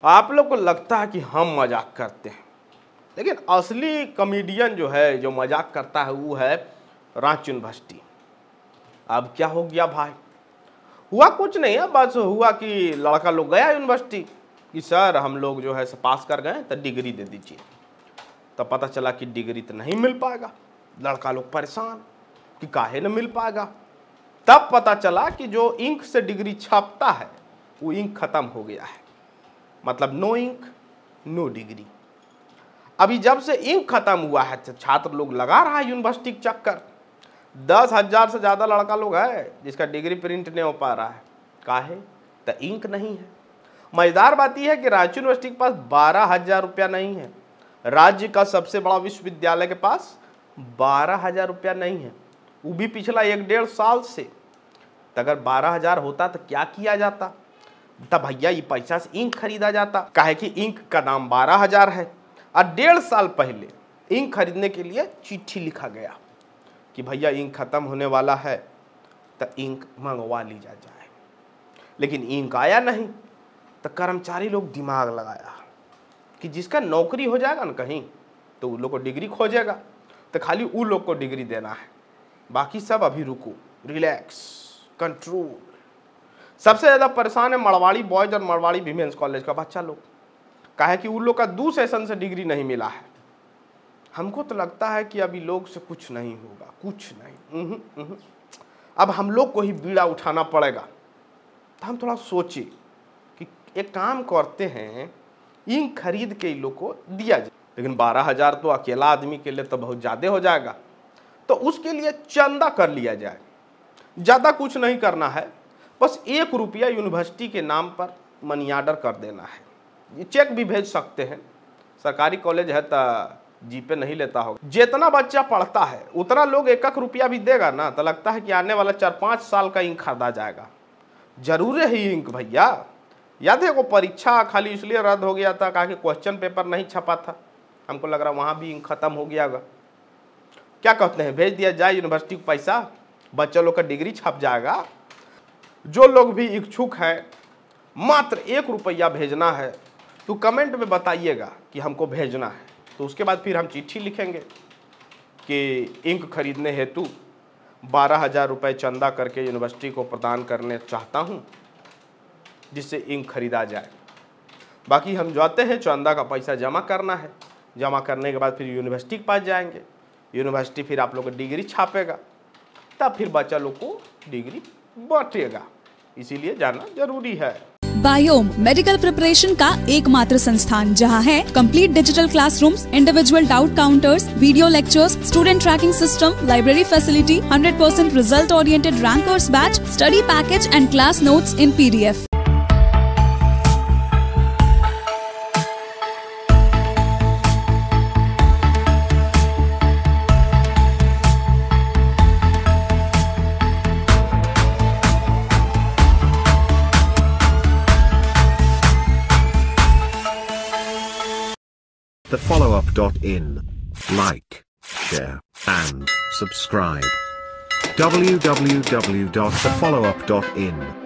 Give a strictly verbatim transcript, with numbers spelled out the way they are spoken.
आप लोग को लगता है कि हम मजाक करते हैं, लेकिन असली कॉमेडियन जो है, जो मजाक करता है, वो है रांची यूनिवर्सिटी। अब क्या हो गया भाई? हुआ कुछ नहीं है, बस हुआ कि लड़का लोग गया यूनिवर्सिटी कि सर हम लोग जो है पास कर गए तो डिग्री दे दीजिए। तब पता चला कि डिग्री तो नहीं मिल पाएगा। लड़का लोग परेशान कि काहे न मिल पाएगा। तब पता चला कि जो इंक से डिग्री छापता है वो इंक खत्म हो गया है, मतलब नो इंक नो डिग्री। अभी जब से इंक खत्म हुआ है तो छात्र लोग लगा रहा है यूनिवर्सिटी के चक्कर। दस हजार से ज़्यादा लड़का लोग है जिसका डिग्री प्रिंट नहीं हो पा रहा है। काहे? तो इंक नहीं है। मजेदार बात यह है कि रांची यूनिवर्सिटी के पास बारह हजार रुपया नहीं है। राज्य का सबसे बड़ा विश्वविद्यालय के पास बारह हजार रुपया नहीं है, वो भी पिछला एक डेढ़ साल से। तो अगर बारह हजार होता तो क्या किया जाता? तब भैया ये पैसा से इंक खरीदा जाता। काहे कि इंक का दाम बारह हजार है और डेढ़ साल पहले इंक खरीदने के लिए चिट्ठी लिखा गया कि भैया इंक खत्म होने वाला है तो इंक मंगवा ली जा जाए। लेकिन इंक आया नहीं तो कर्मचारी लोग दिमाग लगाया कि जिसका नौकरी हो जाएगा ना कहीं तो उन लोग को डिग्री खोजेगा, तो खाली उन लोग को डिग्री देना है, बाकी सब अभी रुको, रिलैक्स, कंट्रोल। सबसे ज़्यादा परेशान है मड़वाड़ी बॉयज और मड़वाड़ी विमेंस कॉलेज का बच्चा लोग। काहे कि उन लोग का दो सेशन से डिग्री नहीं मिला है। हमको तो लगता है कि अभी लोग से कुछ नहीं होगा, कुछ नहीं। उहुं, उहुं। अब हम लोग को ही बीड़ा उठाना पड़ेगा। तो हम थोड़ा सोचे कि एक काम करते हैं, इंक खरीद के इन लोग को दिया जाए। लेकिन बारह हजार तो अकेला आदमी के लिए तो बहुत ज़्यादा हो जाएगा, तो उसके लिए चंदा कर लिया जाए। ज़्यादा कुछ नहीं करना है, बस एक रुपया यूनिवर्सिटी के नाम पर मनी ऑर्डर कर देना है। ये चेक भी भेज सकते हैं, सरकारी कॉलेज है तो जी पे नहीं लेता होगा। जितना बच्चा पढ़ता है उतना लोग एक एक रुपया भी देगा ना, तो लगता है कि आने वाला चार पाँच साल का इंक खरीदा जाएगा। जरूरी है इंक भैया। याद है वो परीक्षा खाली इसलिए रद्द हो गया था कहा कि क्वेश्चन पेपर नहीं छपा था। हमको लग रहा वहाँ भी इंक खत्म हो गया होगा। क्या कहते हैं, भेज दिया जाए यूनिवर्सिटी को पैसा, बच्चों लोग का डिग्री छप जाएगा। जो लोग भी इच्छुक हैं, मात्र एक रुपया भेजना है तो कमेंट में बताइएगा कि हमको भेजना है, तो उसके बाद फिर हम चिट्ठी लिखेंगे कि इंक खरीदने हेतु बारह हजार रुपये चंदा करके यूनिवर्सिटी को प्रदान करने चाहता हूं, जिससे इंक खरीदा जाए। बाकी हम जाते हैं, चंदा का पैसा जमा करना है। जमा करने के बाद फिर यूनिवर्सिटी के पास जाएंगे, यूनिवर्सिटी फिर आप लोग को डिग्री छापेगा, तब फिर बच्चा लोग को डिग्री बांटेगा। इसीलिए जाना जरूरी है। बायोम मेडिकल प्रिपरेशन का एकमात्र संस्थान जहां है complete digital classrooms, individual doubt counters, video lectures, student tracking system, library facility, hundred percent result oriented rankers batch, study package and class notes in PDF. the follow up dot in. Like, share, and subscribe. w w w dot the follow up dot in